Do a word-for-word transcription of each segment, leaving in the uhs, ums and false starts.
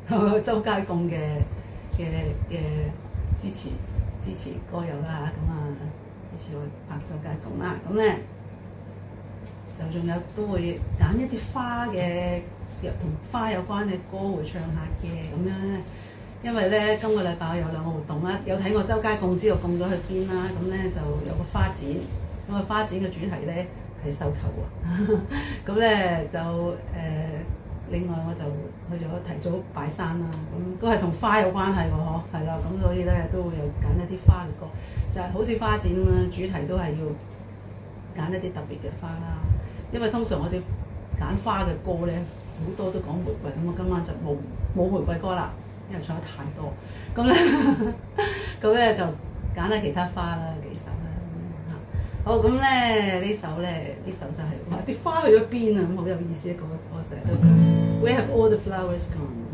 周街貢嘅嘅嘅支持支持歌友啦嚇，咁啊支持我拍周街貢啦，咁咧就仲有都會揀一啲花嘅同花有關嘅歌會唱下嘅咁樣咧。因為咧，今個禮拜有兩個活動啦，有睇我周街貢知道貢咗去邊啦，咁咧就有個花展，咁個花展嘅主題咧係繡球喎，咁咧就誒、呃、另外我就去咗提早拜山啦，咁都係同花有關係喎，嗬，係啦，咁所以咧都會有揀一啲花嘅歌，就係、是、好似花展咁樣，主題都係要揀一啲特別嘅花啦，因為通常我哋揀花嘅歌咧好多都講玫瑰，咁我今晚就冇冇玫瑰歌啦。因為唱得太多，咁咧咁咧就揀下其他花啦，幾首啦咁樣嚇。好，咁咧呢首咧呢首就係話啲花去咗邊啊，咁好有意思一個，我成日都講 Where have all the flowers gone？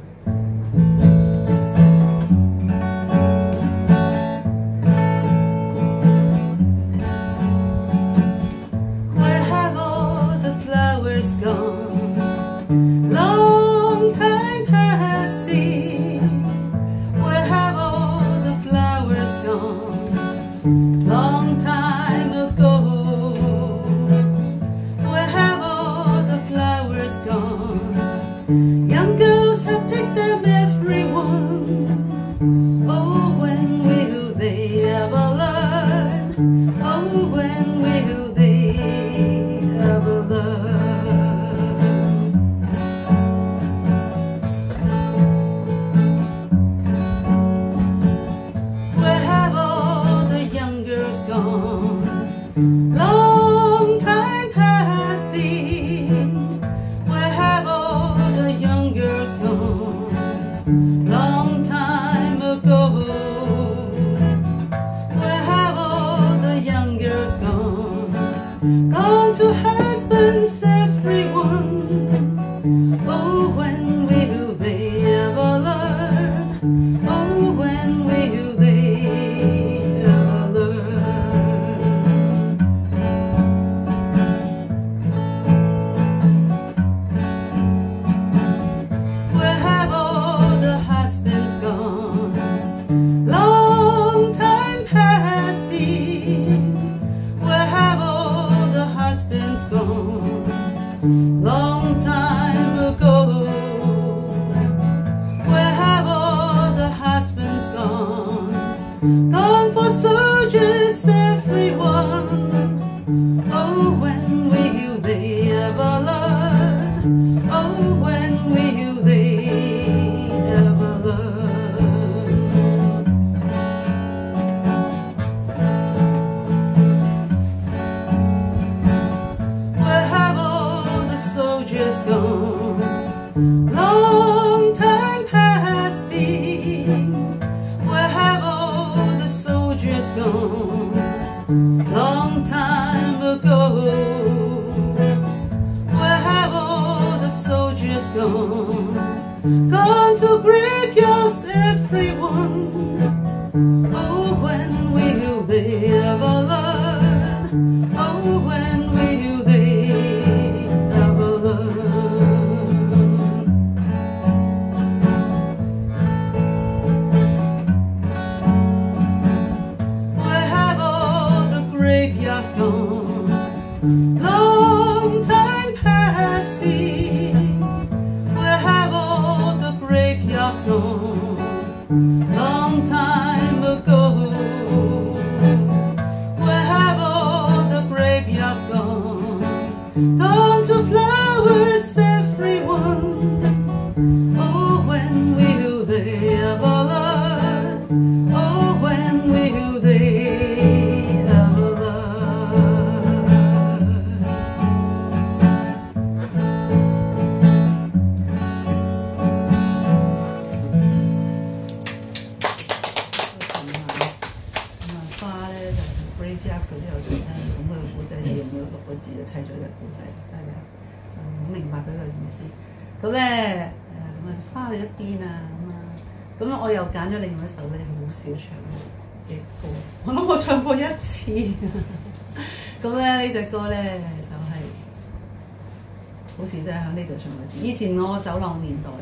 咁咧誒咁啊花去一邊啊咁啊，咁咧我又揀咗另外一首咧好少唱嘅歌，我諗我唱過一次。咁咧呢隻歌咧就係、是、好似真係喺呢度唱過一次。以前我走浪年代咧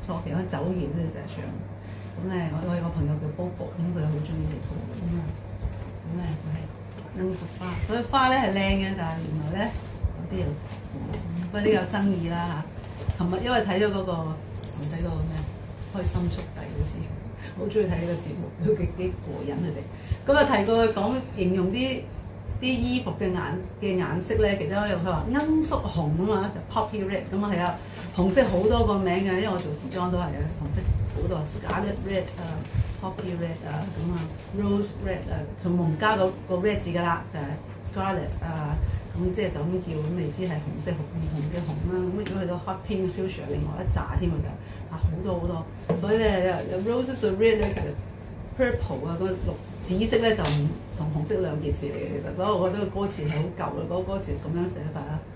初期嗰酒宴咧成日唱。咁咧，我我有個朋友叫 Bobo， 咁佢好中意呢套咁啊。咁咧就係罌粟花，所以花咧係靚嘅，但係原來咧有啲又不過呢有爭議啦嚇。琴日因為睇咗嗰個唔睇嗰個咩開心速遞好似，好中意睇呢個節目，都幾幾過癮佢哋。咁啊提過佢講形容啲啲衣服嘅顏嘅顏色咧，其中一樣佢話罌粟紅啊嘛，就 poppy red 咁啊係啊，紅色好多個名嘅，因為我做時裝都係啊，紅色好多 scarlet red 啊、poppy red 啊咁啊 ，rose red 啊，從蒙加個個 red 字㗎啦，誒 scarlet 啊，咁即係就咁叫，咁你知係紅色紅唔同嘅紅啦。咁如果去到 hot pink fuchsia，另外一紮添㗎，啊好多好多，所以咧有 roses red 咧其實 purple 啊個綠紫色咧就唔同紅色兩件事嚟嘅，其實，所以我覺得個歌詞係好舊啦，嗰、那個歌詞咁樣寫法啊。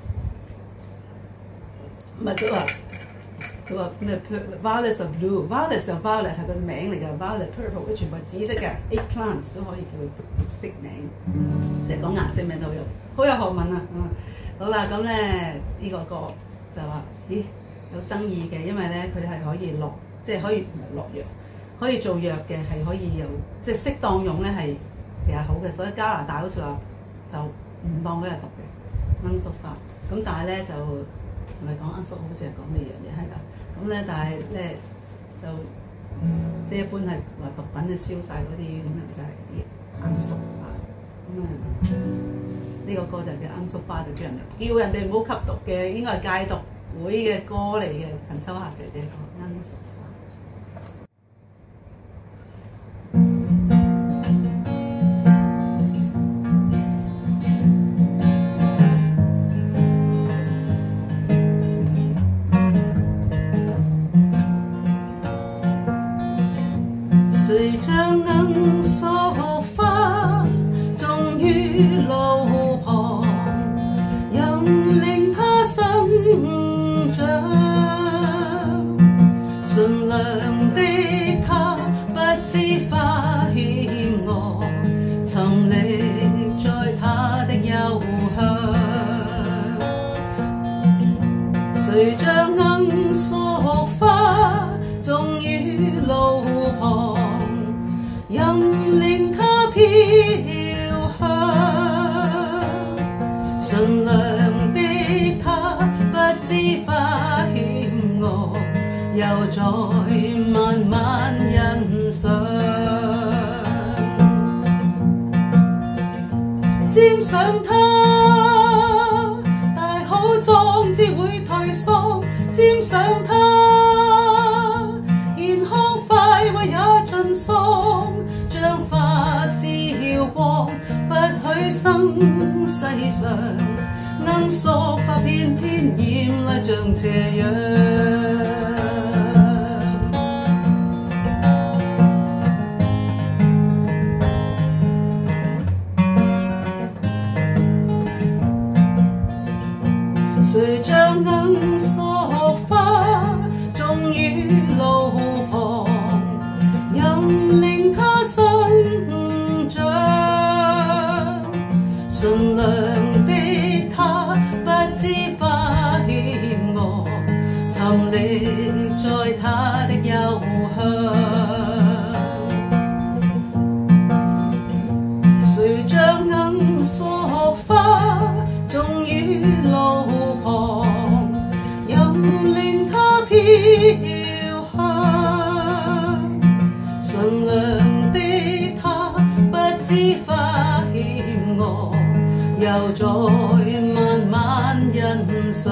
唔係佢話佢話咩 ？Violets of blue，Violets 就 Violet 係個名嚟㗎 ，Violet purple 佢全部係紫色嘅 ，eggplants 都可以叫佢色名，即係講顏色名都有，好有學問啊！嗯，好啦，咁咧呢、這個歌就話，咦有爭議嘅，因為咧佢係可以落，即係可以唔係落藥。可以做藥嘅係可以有，即係適當用咧係其實好嘅，所以加拿大好似話就唔當佢係毒嘅罌粟花。咁但係咧就唔係講罌粟，好似係講呢樣嘢係啦。咁咧但係咧就即係一般係話毒品就燒晒嗰啲咁樣就係啲罌粟花。咁啊呢個歌就叫罌粟花，就叫人叫人哋唔好吸毒嘅，應該係戒毒會嘅歌嚟嘅。陳秋霞姐姐講罌粟花。誰將罌粟花種於路旁，任令它生長。純良的他不知花險惡，沉溺在他的幽香。誰將罌粟花種於路旁，任令它飄香。純良的他不知花險惡，又在慢慢欣賞。沾上它，大好壯志會退喪；沾上它，健康快慰也盡喪。將花燒光，不許生世上罌粟花偏偏染麗像斜陽。誰將罌粟花種於路旁，任令它生長。純良的他不知花險惡，沉溺在他的幽香。誰將罌粟花種於路旁，任令它飄香。純良的他不知花險惡，又在慢慢欣賞。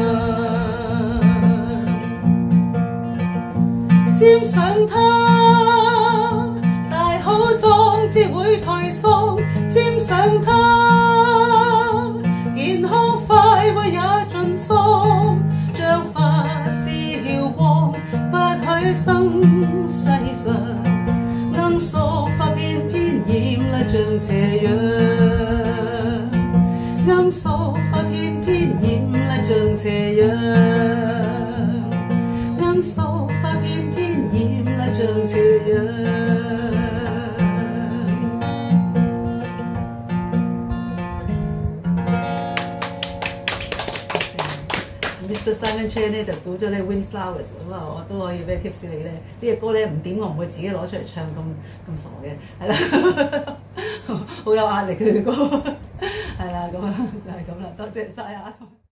沾上它，大好壯志會退喪；沾上它，健康快慰也盡喪。將花燒光，不許生世上罌粟花偏偏染麗像斜陽。罌粟花偏偏染麗像斜陽。罌粟花偏偏染麗像斜陽。Mister Simon Chan 咧就估咗呢 Windflowers， 咁啊我都可以俾 tips 你咧。呢隻歌咧唔點我唔會自己攞出嚟唱咁咁傻嘅，係啦，好有壓力佢嘅歌，係啦，咁啊就係咁啦，多謝晒啊！